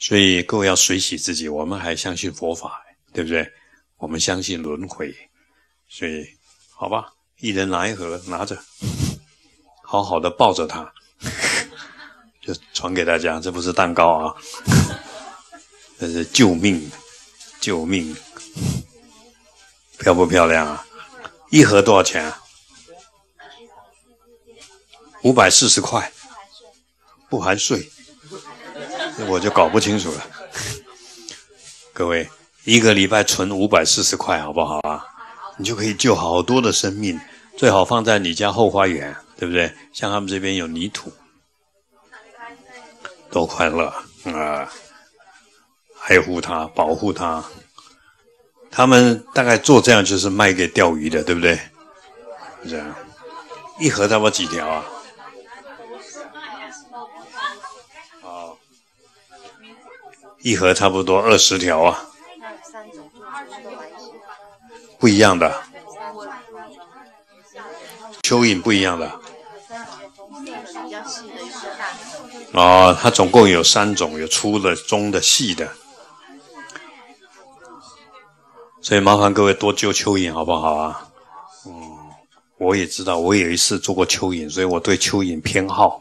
所以各位要水洗自己，我们还相信佛法，对不对？我们相信轮回，所以好吧，一人拿一盒，拿着，好好的抱着它，就传给大家。这不是蛋糕啊，这是救命，救命！漂不漂亮啊？一盒多少钱啊？540块，不含税，我就搞不清楚了。各位，一个礼拜存540块，好不好啊？你就可以救好多的生命，最好放在你家后花园，对不对？像他们这边有泥土，多快乐啊！爱护它，保护它。他们大概做这样就是卖给钓鱼的，对不对？这样，一盒差不多几条啊？一盒差不多20条啊。不一样的，蚯蚓不一样的。哦，它总共有3种，有粗的、中的、细的。所以麻烦各位多救蚯蚓，好不好啊？我也知道，我有一次做过蚯蚓，所以我对蚯蚓偏好。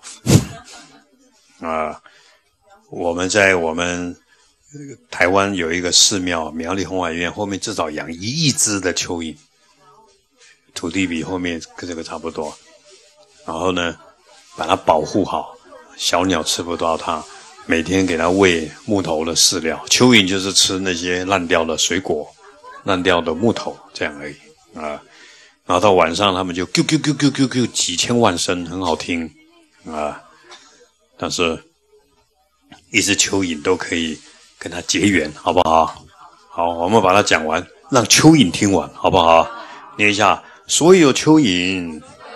我们在台湾有一个寺庙，苗栗弘法院后面至少养1亿只的蚯蚓，土地比后面跟这个差不多。然后呢，把它保护好，小鸟吃不到它，每天给它喂木头的饲料。蚯蚓就是吃那些烂掉的水果、烂掉的木头这样而已啊。然后到晚上他们就啾啾啾啾啾啾几千万声，很好听啊。但是一只蚯蚓都可以跟它结缘，好不好？好，我们把它讲完，让蚯蚓听完，好不好？念一下：所有蚯蚓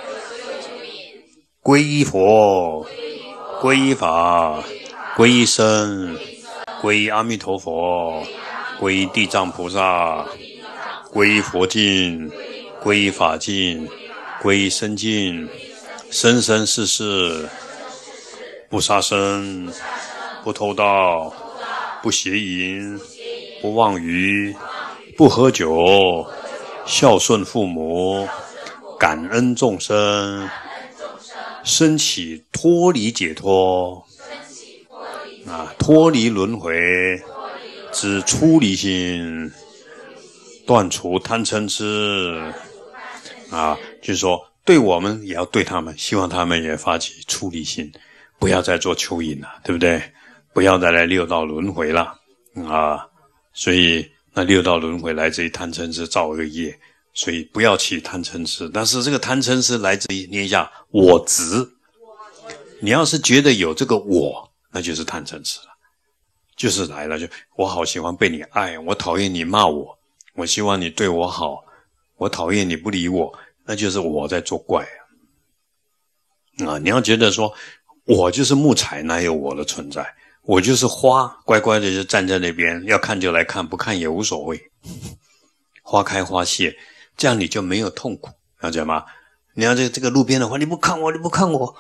皈依佛，皈依法，皈依僧，皈依阿弥陀佛，皈依地藏菩萨，皈依佛境，皈依法境，皈依僧境，生生世世不杀生，不偷盗，不邪淫，不妄语，不喝酒，孝顺父母，感恩众生，升起脱离解脱，脱离轮回之出离心，断除贪嗔痴就是说对我们也要对他们，希望他们也发起出离心，不要再做蚯蚓了，对不对？不要再来6道轮回了所以那6道轮回来自于贪嗔痴造恶业，所以不要起贪嗔痴。但是这个贪嗔痴来自于念一下我执，你要是觉得有这个我，那就是贪嗔痴了，就是来了，就我好喜欢被你爱，我讨厌你骂我，我希望你对我好，我讨厌你不理我，那就是我在作怪你要觉得说我就是木材，哪有我的存在？我就是花，乖乖的就站在那边，要看就来看，不看也无所谓。花开花谢，这样你就没有痛苦，了解吗？你要这个路边的话，你不看我，你不看我，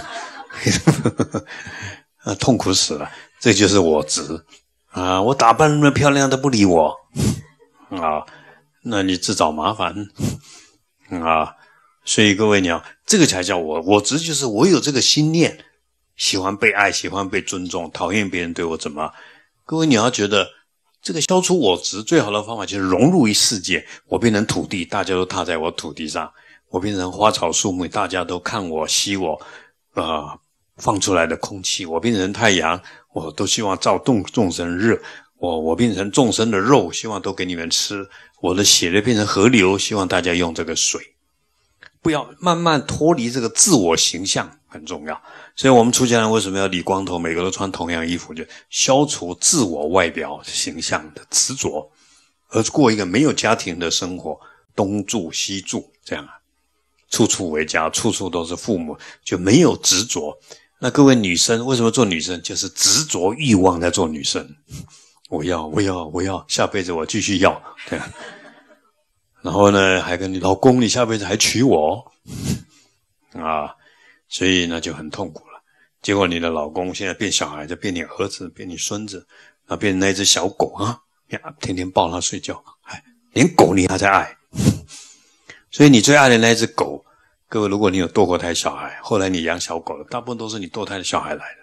痛苦死了。这就是我执我打扮那么漂亮都不理我那你自找麻烦所以各位你要这个才叫我执，就是我有这个心念。喜欢被爱，喜欢被尊重，讨厌别人对我怎么？各位你要觉得这个消除我执最好的方法就是融入于世界。我变成土地，大家都踏在我土地上；我变成花草树木，大家都看我吸我放出来的空气。我变成太阳，我都希望照众生热。我变成众生的肉，希望都给你们吃。我的血变成河流，希望大家用这个水。不要慢慢脱离这个自我形象，很重要。所以我们出家人为什么要理光头，每个都穿同样衣服，就消除自我外表形象的执着，而过一个没有家庭的生活，东住西住这样处处为家，处处都是父母，就没有执着。那各位女生为什么做女生？就是执着欲望在做女生。我要，下辈子我继续要，这样。然后呢，还跟你老公，你下辈子还娶我所以呢就很痛苦了。 结果你的老公现在变小孩，就变你儿子，变你孙子，然后变成那只小狗啊，天天抱他睡觉，连狗你还在爱。所以你最爱的那只狗，各位，如果你有堕过胎小孩，后来你养小狗了，大部分都是你堕胎的小孩来的。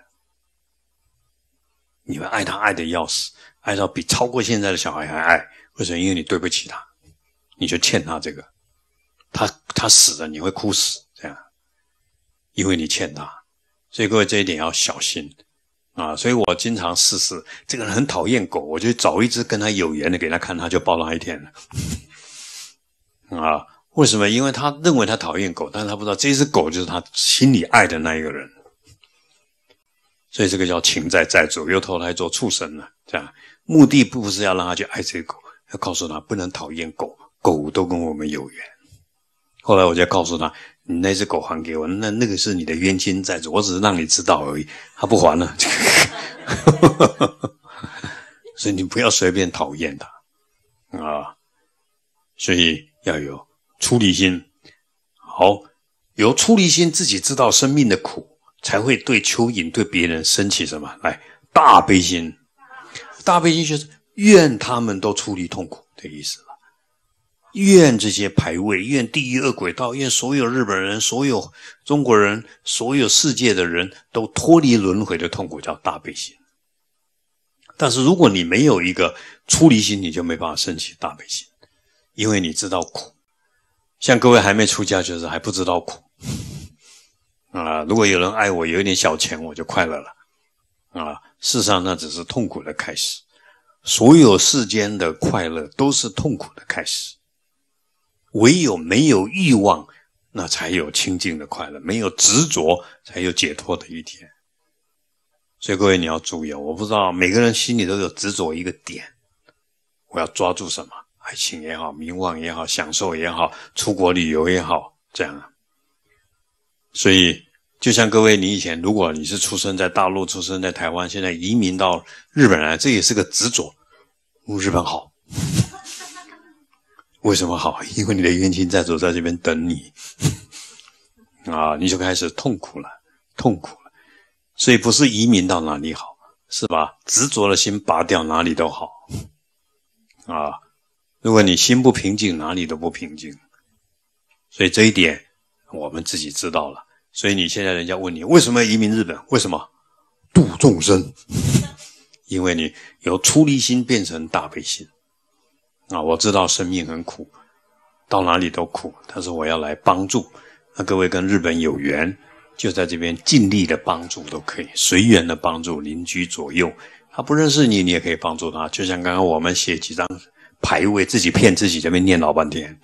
你会爱他爱得要死，爱到比超过现在的小孩还爱。为什么？因为你对不起他，你就欠他这个。他死了你会哭死，这样，因为你欠他。所以各位这一点要小心啊！所以我经常试试，这个人很讨厌狗，我就找一只跟他有缘的给他看，他就抱他一天了。啊，为什么？因为他认为他讨厌狗，但是他不知道这只狗就是他心里爱的那一个人。所以这个叫情在债主，又投胎做畜生了。这样，目的不是要让他去爱这个狗，要告诉他不能讨厌狗，狗都跟我们有缘。后来我就告诉他，你那只狗还给我，那个是你的冤亲债主，我只是让你知道而已，他不还了。所以你不要随便讨厌他啊！所以要有出离心。好，有出离心，自己知道生命的苦，才会对蚯蚓对别人升起什么来大悲心。大悲心就是愿他们都出离痛苦的意思了。愿这些牌位，愿地狱恶鬼道，愿所有日本人，所有中国人，所有世界的人都脱离轮回的痛苦，叫大悲心。但是如果你没有一个出离心，你就没办法升起大悲心，因为你知道苦。像各位还没出家，就是还不知道苦啊。如果有人爱我，有一点小钱，我就快乐了啊。事实上那只是痛苦的开始。所有世间的快乐都是痛苦的开始。唯有没有欲望，那才有清净的快乐，没有执着，才有解脱的一天。所以各位你要注意，我不知道每个人心里都有执着一个点，我要抓住什么，爱情也好，名望也好，享受也好，出国旅游也好，这样。所以就像各位，你以前如果你是出生在大陆，出生在台湾，现在移民到日本来，这也是个执着。日本好。为什么好？因为你的冤亲债主在这边等你啊，你就开始痛苦了。所以不是移民到哪里好，是把执着的心拔掉，哪里都好啊。如果你心不平静，哪里都不平静。所以这一点我们自己知道了。所以你现在人家问你为什么要移民日本？为什么？度众生。因为你由出离心变成大悲心啊！我知道生命很苦，到哪里都苦，但是我要来帮助。那各位跟日本有缘，就在这边尽力的帮助都可以，随缘的帮助邻居左右。他不认识你，你也可以帮助他。就像刚刚我们写几张牌位，自己骗自己，这边念老半天。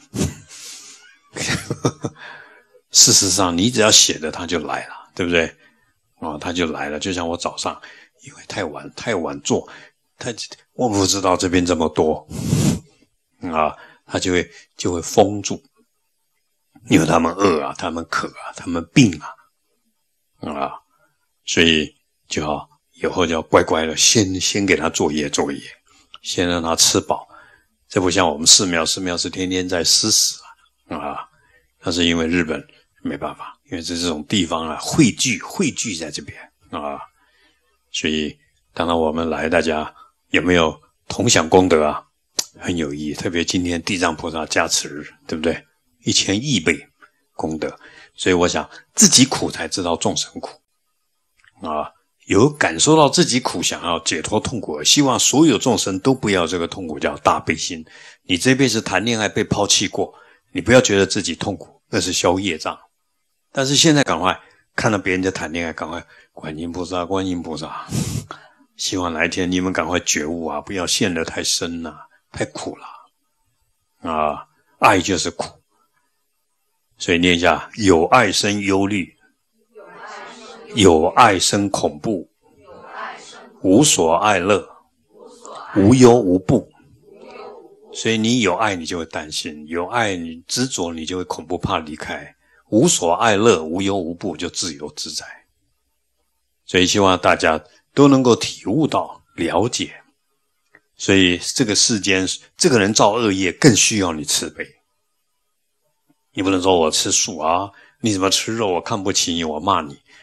事实上，你只要写的，他就来了，对不对？啊，他就来了。就像我早上，因为太晚做，我不知道这边这么多。啊，他就会封住，因为他们饿啊，他们渴啊，他们病啊，所以就要以后就要乖乖的先给他作业，先让他吃饱。这不像我们寺庙是天天在施食啊，但是因为日本没办法，因为这种地方啊汇聚在这边啊，所以当然我们来，大家有没有同享功德啊？很有意义，特别今天地藏菩萨加持日，对不对？1000亿倍功德，所以我想自己苦才知道众生苦啊，有感受到自己苦，想要解脱痛苦，希望所有众生都不要这个痛苦，叫大悲心。你这辈子谈恋爱被抛弃过，你不要觉得自己痛苦，那是消业障。但是现在赶快看到别人在谈恋爱，赶快观音菩萨，希望哪一天你们赶快觉悟啊，不要陷得太深啊，太苦了啊！爱就是苦，所以念一下：有爱生忧虑，有爱生恐怖，无所爱乐，无忧无怖。所以你有爱，你就会担心；有爱，你执着，你就会恐怖怕离开。无所爱乐，无忧无怖，就自由自在。所以希望大家都能够体悟到、了解。所以这个世间，这个人造恶业更需要你慈悲。你不能说我吃素啊，你怎么吃肉，我看不起你，我骂你。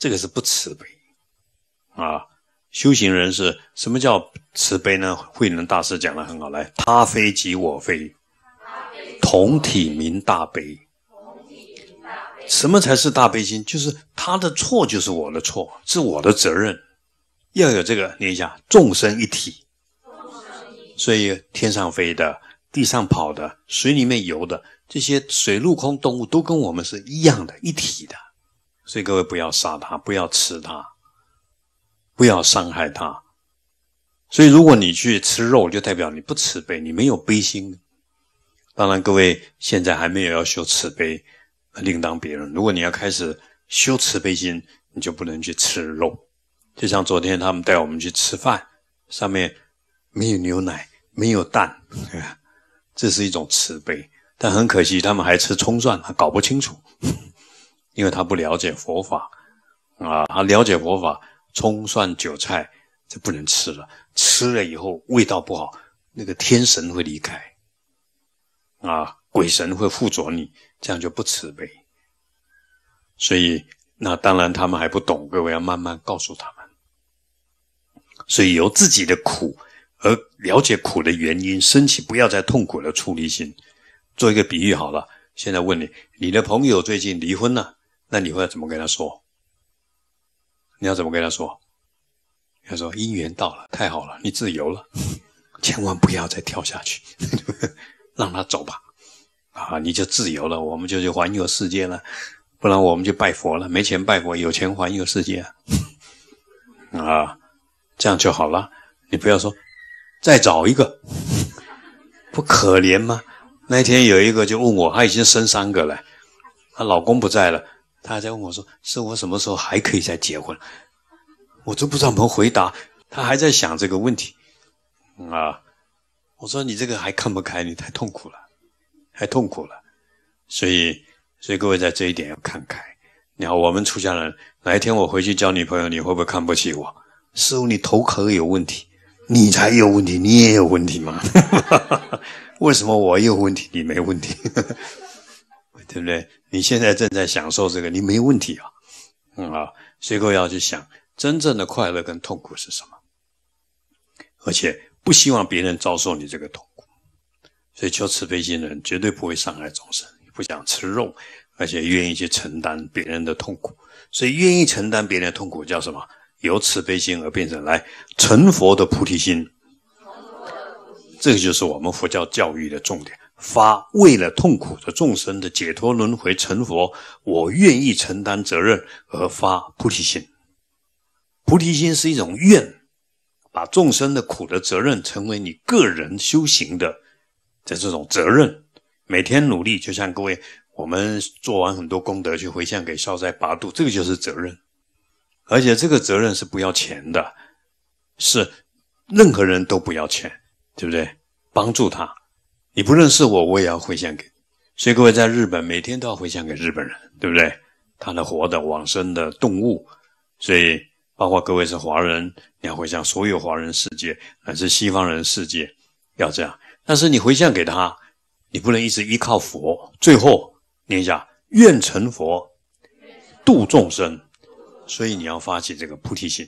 这个是不慈悲啊。修行人是什么叫慈悲呢？慧能大师讲得很好，来，他非即我非，同体名大悲。什么才是大悲心？就是他的错就是我的错，是我的责任。要有这个，念一下，众生一体。所以天上飞的，地上跑的，水里面游的，这些水陆空动物都跟我们是一样的，一体的。所以各位不要杀它，不要吃它，不要伤害它。所以如果你去吃肉，就代表你不慈悲，你没有悲心。当然各位现在还没有要修慈悲，另当别论。如果你要开始修慈悲心，你就不能去吃肉。就像昨天他们带我们去吃饭，上面没有牛奶，没有蛋，这是一种慈悲。但很可惜他们还吃葱蒜，他搞不清楚，因为他不了解佛法啊。他了解佛法，葱蒜韭菜这不能吃了，吃了以后味道不好，那个天神会离开啊，鬼神会附着你，这样就不慈悲。所以那当然他们还不懂，各位要慢慢告诉他们。所以由自己的苦而了解苦的原因，升起不要再痛苦的出离心。做一个比喻好了，现在问你，你的朋友最近离婚了，那你会怎么跟他说？你要怎么跟他说？他说姻缘到了，太好了，你自由了，千万不要再跳下去让他走吧啊，你就自由了，我们就去环游世界了，不然我们就拜佛了，没钱拜佛，有钱环游世界啊，这样就好了。你不要说再找一个，不可怜吗？那天有一个就问我，她已经生3个了，她老公不在了，她还在问我说，是我什么时候还可以再结婚？我都不知道怎么回答，她还在想这个问题啊。我说你这个还看不开，你太痛苦了，太痛苦了。所以各位在这一点要看开。你好，我们出家人，哪一天我回去交女朋友，你会不会看不起我？师父，你头壳有问题，你才有问题，你也有问题吗？为什么我有问题，你没问题？对不对？你现在正在享受这个，你没问题啊。所以各位要去想，真正的快乐跟痛苦是什么？而且不希望别人遭受你这个痛苦。所以求慈悲心的人绝对不会伤害众生，不想吃肉，而且愿意去承担别人的痛苦。所以愿意承担别人的痛苦叫什么？由慈悲心而变成来成佛的菩提心。这个就是我们佛教教育的重点，发为了痛苦的众生的解脱轮回成佛，我愿意承担责任而发菩提心。菩提心是一种愿，把众生的苦的责任成为你个人修行的这种责任，每天努力，就像各位我们做完很多功德去回向给消灾八度，这个就是责任。而且这个责任是不要钱的，是任何人都不要钱，对不对？帮助他，你不认识我，我也要回向给你。所以各位在日本每天都要回向给日本人，对不对？他的活的往生的动物，所以包括各位是华人，你要回向所有华人世界，乃至西方人世界，要这样。但是你回向给他，你不能一直依靠佛。最后念一下，愿成佛，度众生。所以你要发起这个菩提心。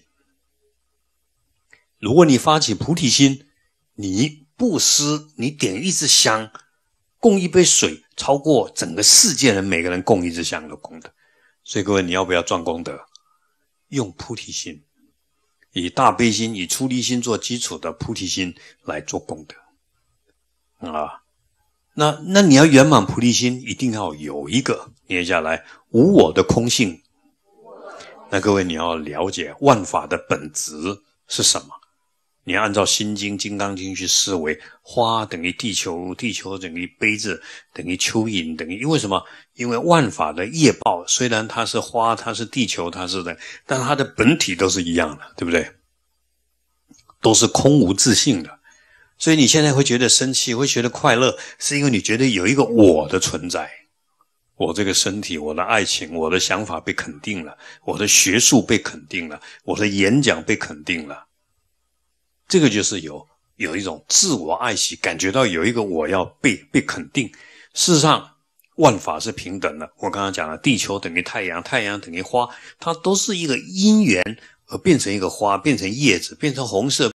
如果你发起菩提心，你布施，你点一支香，供一杯水，超过整个世界人每个人供一支香的功德。所以各位，你要不要赚功德？用菩提心，以大悲心、以出离心做基础的菩提心来做功德啊。那你要圆满菩提心，一定要有一个念下来无我的空性。那各位你要了解万法的本质是什么？你要按照心经、金刚经去思维，花等于地球，地球等于杯子，等于蚯蚓，等于因为什么？因为万法的业报，虽然它是花，它是地球，它是的，但它的本体都是一样的，对不对？都是空无自性的。所以你现在会觉得生气，会觉得快乐，是因为你觉得有一个我的存在。我这个身体，我的爱情，我的想法被肯定了，我的学术被肯定了，我的演讲被肯定了。这个就是有一种自我爱惜，感觉到有一个我要被肯定。事实上， 万法是平等的。我刚刚讲了，地球等于太阳，太阳等于花，它都是一个因缘而变成一个花，变成叶子，变成红色，